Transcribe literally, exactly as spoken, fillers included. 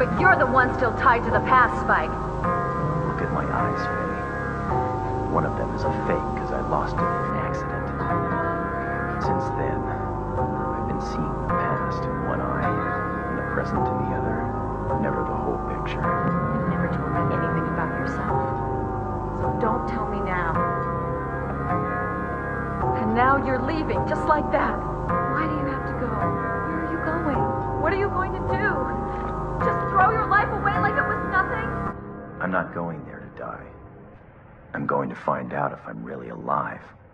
but you're the one still tied to the past, Spike. Look at my eyes, Faye. One of them is a fake because I lost it in an accident. Since then, I've been seeing the past in one eye and the present in the other. Never the whole picture. You've never told me anything about yourself. So don't tell me now. And now you're leaving, just like that. Why do you have to go? Where are you going? What are you going to do? Just throw your life away like it was nothing? I'm not going there to die. I'm going to find out if I'm really alive.